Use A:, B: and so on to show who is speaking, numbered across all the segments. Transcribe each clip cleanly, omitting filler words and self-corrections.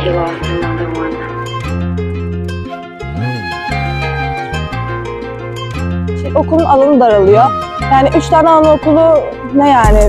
A: you lost another one.
B: Okulun alanı daralıyor. Yani 3 tane anaokulu ne yani?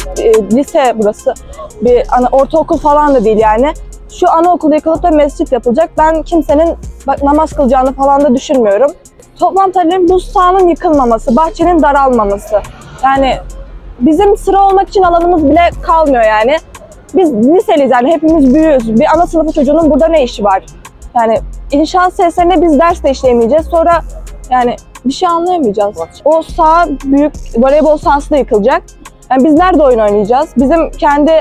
B: Lise burası. Bir ortaokul falan da değil yani. Şu anaokulu yıkılıp da mescit yapılacak. Ben kimsenin namaz kılacağını falan da düşünmüyorum. Toplam talebim bu sahanın yıkılmaması, bahçenin daralmaması. Yani bizim sıra olmak için alanımız bile kalmıyor yani. Biz liseliyiz yani, hepimiz büyüğüz. Bir ana sınıfı çocuğunun burada ne işi var? Yani inşaat seslerinde biz ders de işleyemeyeceğiz. Sonra yani bir şey anlayamayacağız. O saha büyük voleybol sahası da yıkılacak. Yani biz nerede oyun oynayacağız? Bizim kendi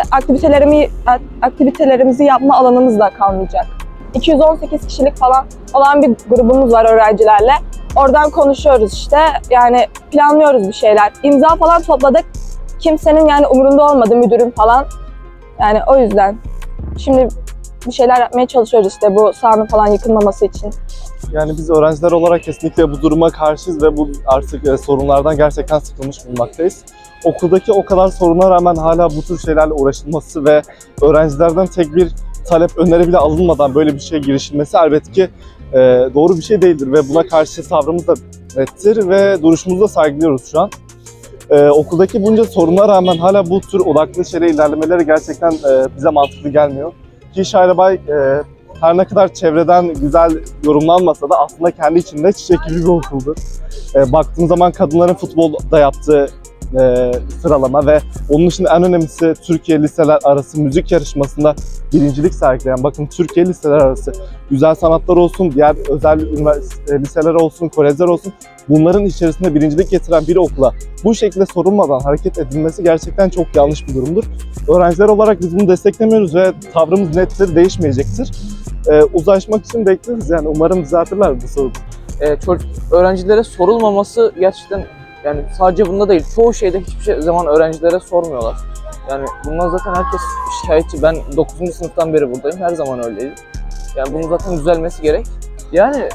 B: aktivitelerimizi yapma alanımız da kalmayacak. 218 kişilik falan olan bir grubumuz var öğrencilerle. Oradan konuşuyoruz işte. Yani planlıyoruz bir şeyler. İmza falan topladık. Kimsenin yani umurunda olmadı, müdürün falan. Yani o yüzden. Şimdi bir şeyler yapmaya çalışıyoruz işte bu sahanın falan yıkılmaması için.
C: Yani biz öğrenciler olarak kesinlikle bu duruma karşıyız ve bu artık sorunlardan gerçekten sıkılmış bulunmaktayız. Okuldaki o kadar soruna rağmen hala bu tür şeylerle uğraşılması ve öğrencilerden tek bir talep, öneri bile alınmadan böyle bir şeye girişilmesi elbette ki doğru bir şey değildir ve buna karşı sabrımız da nettir ve duruşumuzu da saygılıyoruz şu an. Okuldaki bunca soruna rağmen hala bu tür odaklı şeyle ilerlemeleri gerçekten bize mantıklı gelmiyor. Ki Şahirebay her ne kadar çevreden güzel yorumlanmasa da aslında kendi içinde çiçek gibi bir okuldur. Baktığım zaman kadınların futbolda yaptığı sıralama ve onun dışında en önemlisi Türkiye Liseler Arası müzik yarışmasında birincilik sergileyen, bakın Türkiye Liseler Arası güzel sanatlar olsun, diğer özel liseler olsun, kolejler olsun, bunların içerisinde birincilik getiren bir okula bu şekilde sorulmadan hareket edilmesi gerçekten çok yanlış bir durumdur. Öğrenciler olarak biz bunu desteklemiyoruz ve tavrımız nettir, değişmeyecektir. Uzlaşmak için bekleriz yani, umarım düzeltirler bu sorunu.
D: Öğrencilere sorulmaması gerçekten, yani sadece bunda değil, çoğu şeyde hiçbir zaman öğrencilere sormuyorlar. Yani bundan zaten herkes şikayetçi. Ben 9. sınıftan beri buradayım, her zaman öyleydi. Yani bunun zaten düzelmesi gerek. Yani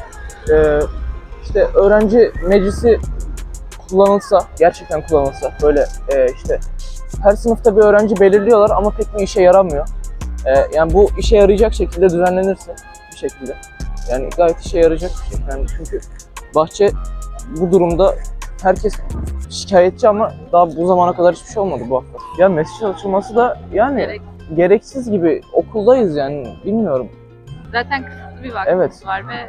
D: işte öğrenci meclisi kullanılsa, gerçekten kullanılsa, böyle işte her sınıfta bir öğrenci belirliyorlar ama pek bir işe yaramıyor. Yani bu işe yarayacak şekilde düzenlenirse bir şekilde, yani gayet işe yarayacak bir şey. Yani çünkü bahçe bu durumda, herkes şikayetçi ama daha bu zamana kadar hiçbir şey olmadı bu hafta. Ya mescit açılması da yani gereksiz gibi, okuldayız yani, bilmiyorum.
E: Zaten kısıtlı bir vaktimiz var ve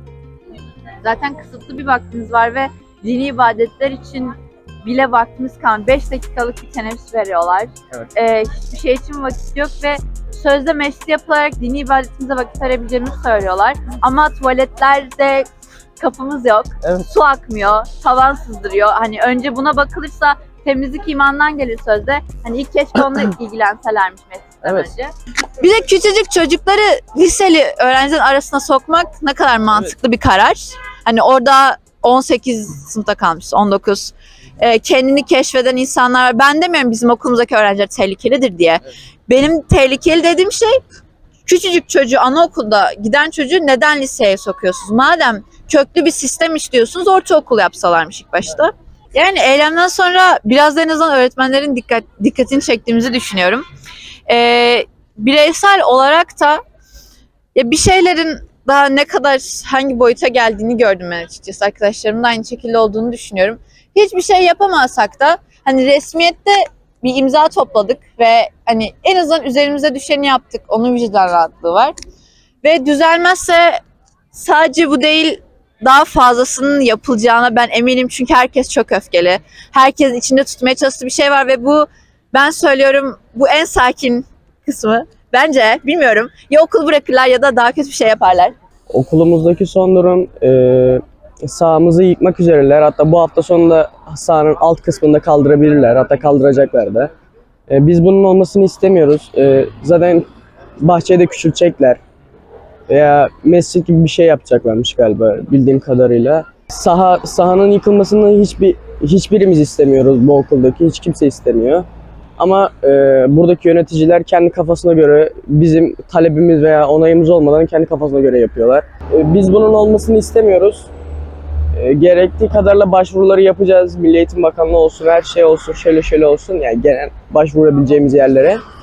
E: dini ibadetler için bile vaktimiz kalmıyor. 5 dakikalık bir teneffüs veriyorlar. Hiçbir şey için vakit yok ve sözde mescid yapılarak dini ibadetimize vakit verebileceğimizi söylüyorlar. Ama tuvaletlerde kapımız yok, su akmıyor, tavan sızdırıyor. Hani önce buna bakılırsa temizlik imandan gelir sözde. Hani ilk keşke onunla ilgilenselermiş mescitten önce.
F: Bir de küçücük çocukları liseli öğrencilerin arasına sokmak ne kadar mantıklı bir karar. Hani orada 18 sınıfta kalmış, 19. Kendini keşfeden insanlar var. Ben demiyorum bizim okulumuzdaki öğrenciler tehlikelidir diye. Benim tehlikeli dediğim şey, küçücük çocuğu, anaokulda giden çocuğu neden liseye sokuyorsunuz? Madem köklü bir sistem işliyorsunuz, ortaokul yapsalarmış ilk başta. Yani eylemden sonra biraz da en azından öğretmenlerin dikkatini çektiğimizi düşünüyorum. Bireysel olarak da bir şeylerin daha ne kadar hangi boyuta geldiğini gördüm ben açıkçası. Arkadaşlarımın da aynı şekilde olduğunu düşünüyorum. Hiçbir şey yapamazsak da hani resmiyette bir imza topladık ve hani en azından üzerimize düşeni yaptık. Onun vicdan rahatlığı var. Ve düzelmezse sadece bu değil, daha fazlasının yapılacağına ben eminim. Çünkü herkes çok öfkeli. Herkes içinde tutmaya çalıştığı bir şey var ve bu, ben söylüyorum, bu en sakin kısmı. Bence, bilmiyorum, ya okul bırakırlar ya da daha kötü bir şey yaparlar.
G: Okulumuzdaki son durum, sahamızı yıkmak üzereler. Hatta bu hafta sonunda sahanın alt kısmında kaldırabilirler. Hatta kaldıracaklar da. Biz bunun olmasını istemiyoruz. Zaten bahçeyi de küçültecekler. Veya mescit gibi bir şey yapacaklarmış galiba bildiğim kadarıyla. Sahanın yıkılmasını hiçbirimiz istemiyoruz bu okuldaki. Hiç kimse istemiyor. Ama buradaki yöneticiler kendi kafasına göre, bizim talebimiz veya onayımız olmadan kendi kafasına göre yapıyorlar. Biz bunun olmasını istemiyoruz. Gerektiği kadarla başvuruları yapacağız. Milli Eğitim Bakanlığı olsun, her şey olsun, şöyle olsun. Yani genel başvurabileceğimiz yerlere.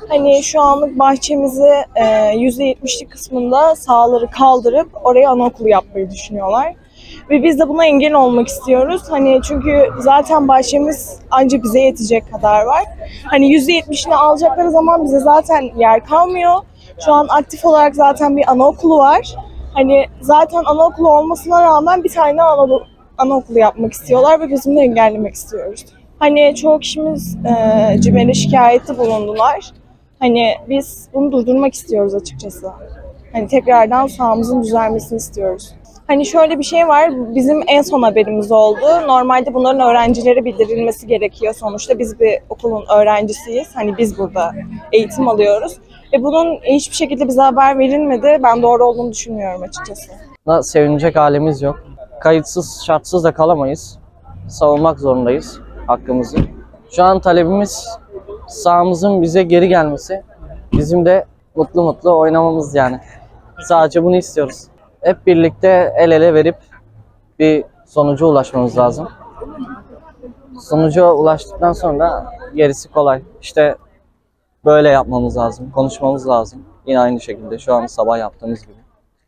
A: Hani şu anlık bahçemizi %70'lik kısmında sahaları kaldırıp oraya anaokulu yapmayı düşünüyorlar. Ve biz de buna engel olmak istiyoruz. Hani çünkü zaten bahçemiz ancak bize yetecek kadar var. Hani %70'ini alacakları zaman bize zaten yer kalmıyor. Şu an aktif olarak zaten bir anaokulu var. Hani zaten anaokulu olmasına rağmen bir tane anaokulu yapmak istiyorlar ve bizim de engellemek istiyoruz. Hani çoğu kişimiz CİMER'e şikayette bulundular. Hani biz bunu durdurmak istiyoruz açıkçası. Hani tekrardan sahamızın düzelmesini istiyoruz. Hani şöyle bir şey var, bizim en son haberimiz oldu. Normalde bunların öğrencilere bildirilmesi gerekiyor sonuçta. Biz bir okulun öğrencisiyiz. Hani biz burada eğitim alıyoruz. Bunun hiçbir şekilde bize haber verilmedi. Ben doğru olduğunu düşünmüyorum açıkçası.
H: Sevinecek halimiz yok. Kayıtsız, şartsız da kalamayız. Savunmak zorundayız hakkımızı. Şu an talebimiz sahamızın bize geri gelmesi. Bizim de mutlu mutlu oynamamız yani. Sadece bunu istiyoruz. Hep birlikte el ele verip bir sonuca ulaşmamız lazım. Sonuca ulaştıktan sonra gerisi kolay. İşte böyle yapmamız lazım, konuşmamız lazım. Yine aynı şekilde şu an sabah yaptığımız gibi.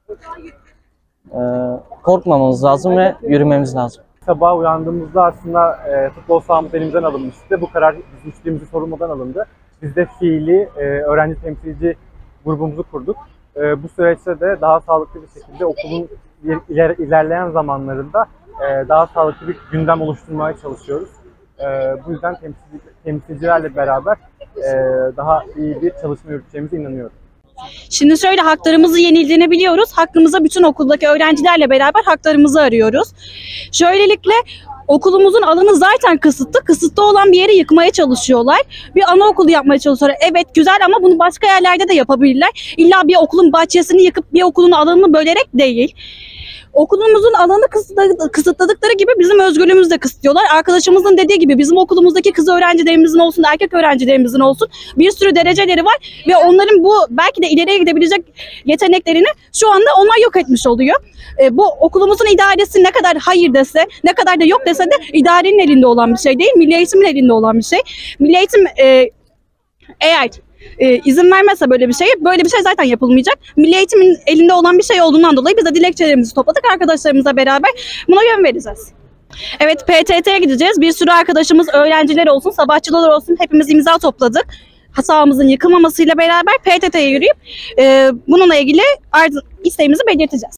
H: Korkmamamız lazım ve yürümemiz lazım.
C: Sabah uyandığımızda aslında futbol sahamız elimizden alınmıştı. Bu karar bizim hiçbirimizi sorulmadan alındı. Biz de fiili öğrenci temsilci grubumuzu kurduk. Bu süreçte de daha sağlıklı bir şekilde okulun ilerleyen zamanlarında daha sağlıklı bir gündem oluşturmaya çalışıyoruz. Bu yüzden temsilcilerle beraber daha iyi bir çalışma yürüteceğimize inanıyorum.
I: Şimdi şöyle, haklarımızı yenildiğini biliyoruz. Hakkımıza bütün okuldaki öğrencilerle beraber haklarımızı arıyoruz. Şöylelikle okulumuzun alanı zaten kısıtlı. Kısıtlı olan bir yeri yıkmaya çalışıyorlar. Bir anaokulu yapmaya çalışıyorlar. Evet güzel ama bunu başka yerlerde de yapabilirler. İlla bir okulun bahçesini yıkıp bir okulun alanını bölerek değil. Okulumuzun alanı kısıtladıkları gibi bizim özgürlüğümüzü de kısıtlıyorlar. Arkadaşımızın dediği gibi bizim okulumuzdaki kız öğrencilerimizin olsun, erkek öğrencilerimizin olsun bir sürü dereceleri var ve onların bu belki de ileriye gidebilecek yeteneklerini şu anda onlar yok etmiş oluyor. Bu okulumuzun idaresi ne kadar hayır dese, ne kadar da yok dese de idarenin elinde olan bir şey değil, Milli Eğitim'in elinde olan bir şey. Milli Eğitim eğer izin vermezse böyle bir şey zaten yapılmayacak. Milli Eğitim'in elinde olan bir şey olduğundan dolayı biz de dilekçelerimizi topladık. Arkadaşlarımızla beraber buna yön vereceğiz. Evet, PTT'ye gideceğiz. Bir sürü arkadaşımız, öğrenciler olsun, sabahçılar olsun hepimiz imza topladık. Sahamızın yıkılmamasıyla beraber PTT'ye yürüyüp bununla ilgili isteğimizi belirteceğiz.